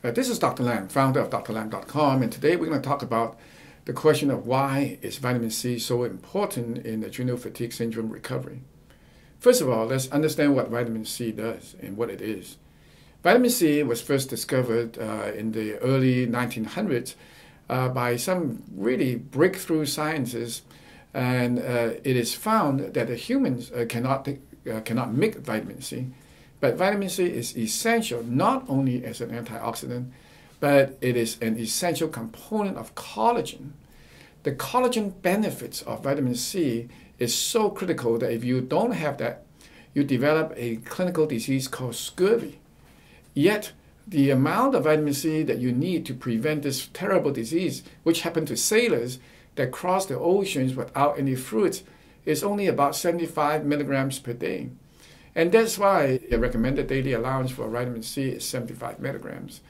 This is Dr. Lam, founder of drlam.com, and today we're going to talk about the question of why is vitamin C so important in adrenal fatigue syndrome recovery. First of all, let's understand what vitamin C does and what it is. Vitamin C was first discovered in the early 1900s by some really breakthrough scientists, and it is found that the humans cannot make vitamin C. But vitamin C is essential not only as an antioxidant, but it is an essential component of collagen. The collagen benefits of vitamin C is so critical that if you don't have that, you develop a clinical disease called scurvy. Yet, the amount of vitamin C that you need to prevent this terrible disease, which happened to sailors that cross the oceans without any fruits, is only about 75 milligrams per day. And that's why the recommended daily allowance for vitamin C is 75 milligrams.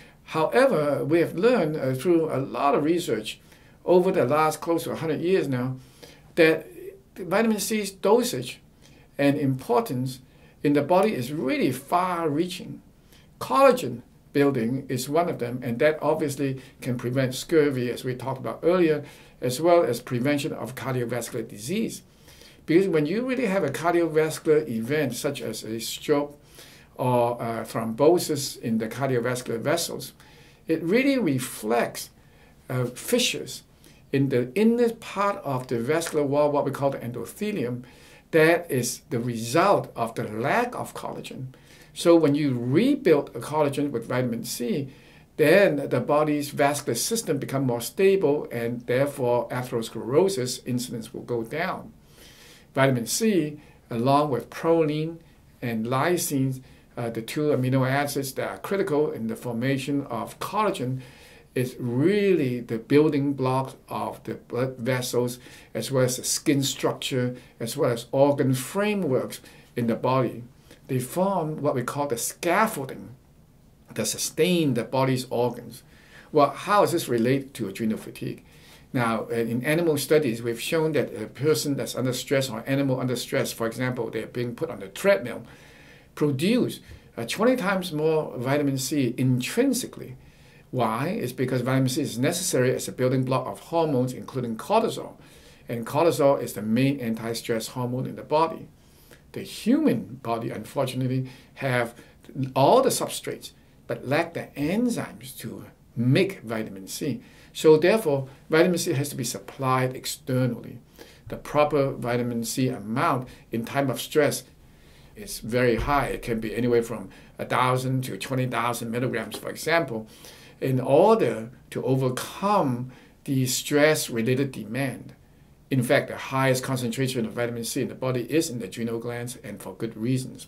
However, we have learned through a lot of research over the last close to 100 years now that vitamin C's dosage and importance in the body is really far-reaching. Collagen building is one of them, and that obviously can prevent scurvy, as we talked about earlier, as well as prevention of cardiovascular disease. Because when you really have a cardiovascular event, such as a stroke or thrombosis in the cardiovascular vessels, it really reflects fissures in the inner part of the vascular wall, what we call the endothelium. That is the result of the lack of collagen. So when you rebuild a collagen with vitamin C, then the body's vascular system becomes more stable, and therefore atherosclerosis incidence will go down. Vitamin C, along with proline and lysine, the two amino acids that are critical in the formation of collagen, is really the building blocks of the blood vessels, as well as the skin structure, as well as organ frameworks in the body. They form what we call the scaffolding that sustain the body's organs. Well, how does this relate to adrenal fatigue? Now, in animal studies, we've shown that a person that's under stress or animal under stress, for example, they're being put on the treadmill, produce 20 times more vitamin C intrinsically. Why? It's because vitamin C is necessary as a building block of hormones, including cortisol. And cortisol is the main anti-stress hormone in the body. The human body, unfortunately, have all the substrates, but lack the enzymes to make vitamin C. So therefore, vitamin C has to be supplied externally. The proper vitamin C amount in time of stress is very high. It can be anywhere from 1,000 to 20,000 milligrams, for example, in order to overcome the stress-related demand. In fact, the highest concentration of vitamin C in the body is in the adrenal glands, and for good reasons.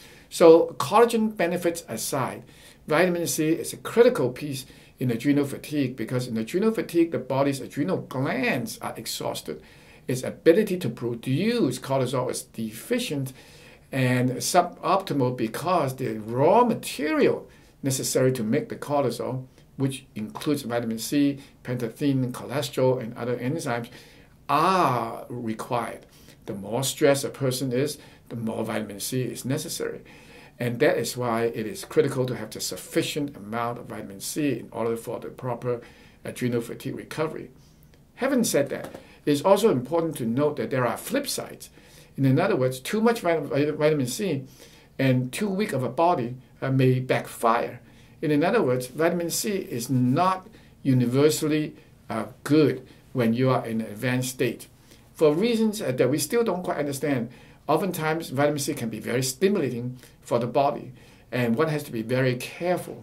So collagen benefits aside, vitamin C is a critical piece in adrenal fatigue, because in adrenal fatigue, the body's adrenal glands are exhausted. Its ability to produce cortisol is deficient and suboptimal because the raw material necessary to make the cortisol, which includes vitamin C, pantethine, cholesterol, and other enzymes, are required. The more stressed a person is, the more vitamin C is necessary. And that is why it is critical to have the sufficient amount of vitamin C in order for the proper adrenal fatigue recovery. Having said that, it is also important to note that there are flip sides. In other words, too much vitamin C and too weak of a body may backfire. In other words, vitamin C is not universally good when you are in an advanced state. For reasons that we still don't quite understand, oftentimes vitamin C can be very stimulating for the body, and one has to be very careful.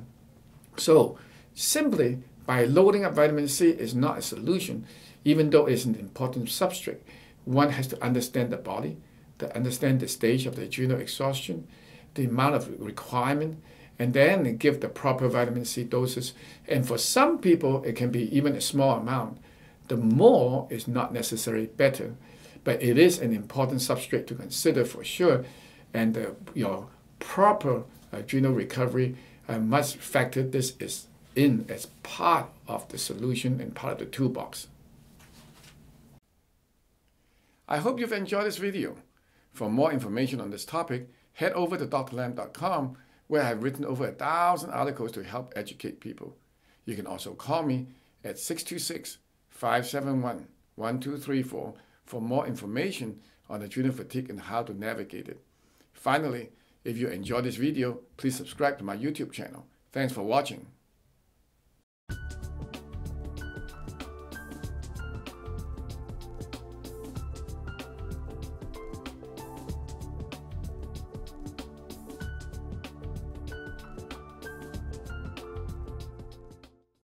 So simply by loading up vitamin C is not a solution, even though it's an important substrate. One has to understand the body, to understand the stage of the adrenal exhaustion, the amount of requirement, and then give the proper vitamin C doses. And for some people, it can be even a small amount. The more is not necessarily better, but it is an important substrate to consider for sure. And your proper adrenal recovery must factor this in as part of the solution and part of the toolbox. I hope you've enjoyed this video. For more information on this topic, head over to drlam.com, where I have written over 1,000 articles to help educate people. You can also call me at 626-571-1234 for more information on adrenal fatigue and how to navigate it. Finally, if you enjoyed this video, please subscribe to my YouTube channel. Thanks for watching.